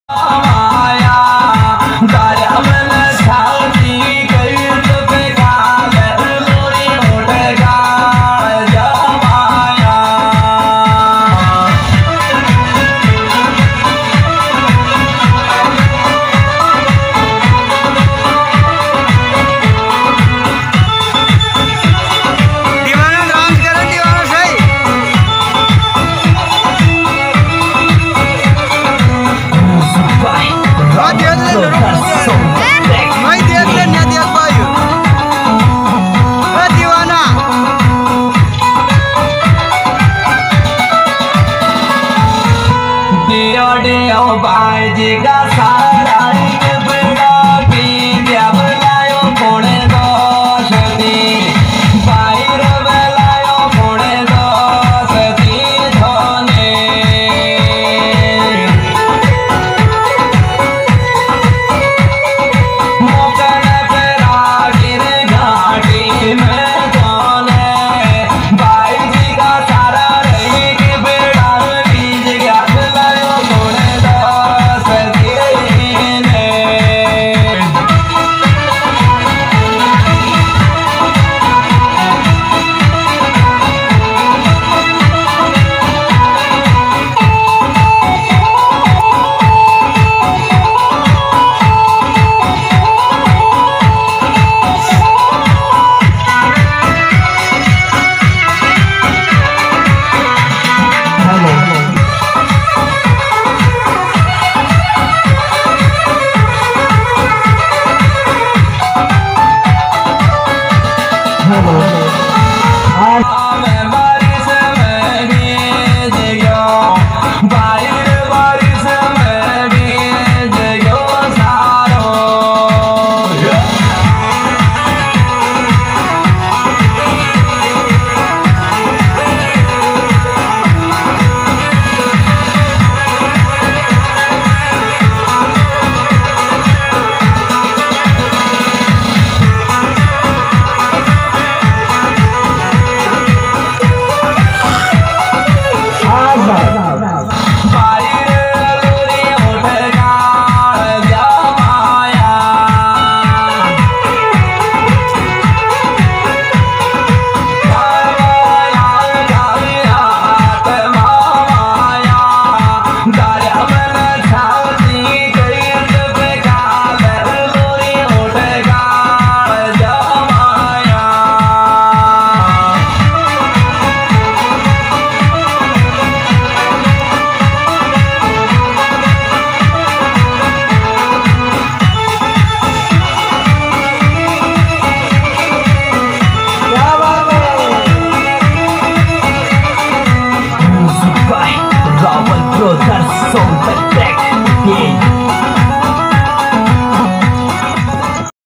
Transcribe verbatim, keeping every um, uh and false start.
बाजी का सारा बड़ा पीलिया बनायो कोने दोष दी बाहर बनायो कोने दोष दी धोने मोकन पे रागिर घाटी में कोने बाजी का सारा रही के बेड़ा बीज का बनायो कोने Raval Brothers Soul